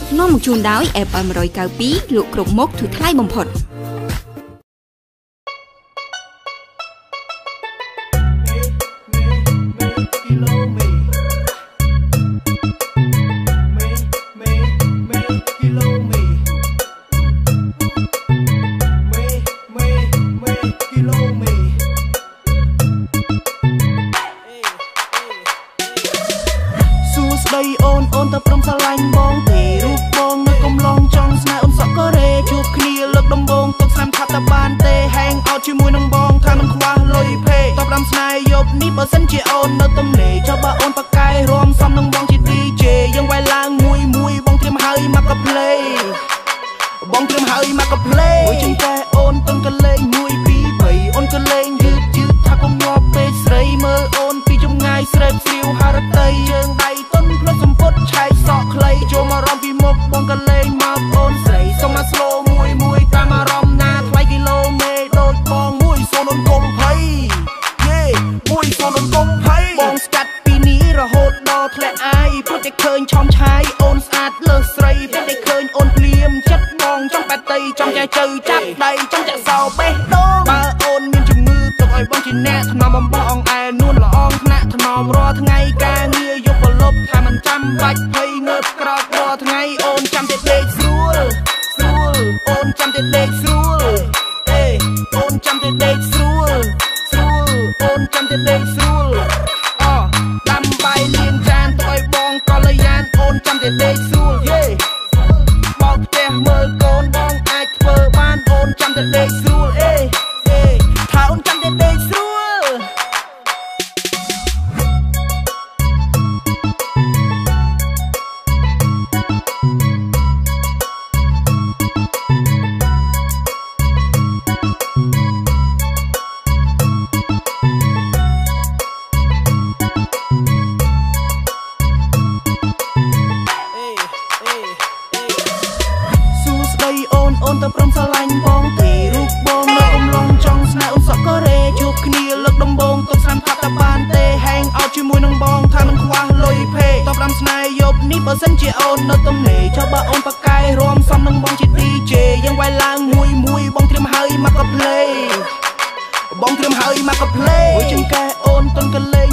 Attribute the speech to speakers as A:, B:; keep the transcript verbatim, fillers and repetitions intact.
A: នាំមកជូនដោយ Apple một chín haiលក់គ្រប់មុខធូរថ្លៃបំផុត
B: អូនអូនទៅព្រមស្រឡាញ់បងទេរូបបងនៅកំឡុងចង់ស្នេហ៍អូនសក់កូរ៉េជួបគ្នាលើកដំបូងទុកស្នាមខាត់តែបានទេហែងអោតជាមួយនឹងបងថាមិនខ្វះលុយភេតបដាំស្នេហ៍យប់នេះបើសិនជាអូននៅទំនេរចុះបើអូនបកកាយរួមសំនឹងបងជា ឌី ជេ យើងវាយឡើងមួយមួយបងត្រៀមហើយមកក play បងត្រៀមហើយមកក play មួយជាងតែអូនទុនកលេងមួយពីរបីអូនកលេងយឺតយឺតថាកុំងាប់ពេកស្រីមើលអូនពីចម្ងាយស្រែបស្រាវហារតីជើងដៃទុនផ្លុតសំពត់ឆែកសក់ខ្លីចូលមករំពីមុខបងកលេងមកអូនស្រីសុំមក slow មួយមួយតាមអារម្មណ៍ណាថ្លៃគីឡូមេដូចបងមួយសូនអូនកុំភ័យយេមួយសូនអូនកុំភ័យបងស្កាត់ពីនេះរហូតដល់ធ្លាក់អាយព្រោះតែឃើញឆោមឆាយអូនស្អាតលើសស្រីព្រោះតែឃើញអូនភ្លាមចិត្តបងចង់បាត់តីចង់ចែជើចាប់ដៃចង់ចាក់សោបេះដូងបើអូនមានជំងឺទុកឲ្យបងជាអ្នកថ្នមបំបោះអងអែនួនល្អងថ្នាក់ថ្នមរាល់ថ្ងៃការងារយកប្រលប់ថាមិនចាំបាច់ភ័យងើបក្រោករាល់ថ្ងៃអូនចាំតែដេកស្រួលស្រួលអូនចាំតែដេកស្រួលអេអូនចាំតែដេកស្រួលស្រួលអូនចាំតែដេកស្រួលអូដាំបាយលាងចានទុកឲ្យបងកល្យានអូនចាំតែដេកស្រួលយេបោកផ្ទះមើលកូនបងអាចធ្វើបានអូនចាំតែដេកស្រួលអេអេថាអូនចាំតែដេកស្រួលអូនទៅព្រមស្រឡាញ់បងទេរូបបងនៅកំឡុងចង់ស្នេហ៍អូនសក់កូរ៉េជួបគ្នាលើកដំបូងទុកស្នាមខាត់តែបានទេហែងអោតជាមួយនឹងបងថាមិនខ្វះលុយភេតបដាំស្នេហ៍យប់នេះបើសិនជាអូននៅទំនេរចុះបើអូនបកកាយរួមសំនឹងបងជា ឌី ជេ យើងវាយឡើងមួយមួយបងត្រៀមហើយមកក play បងត្រៀមហើយមកក play មួយជាងកែអូនទុនកលេង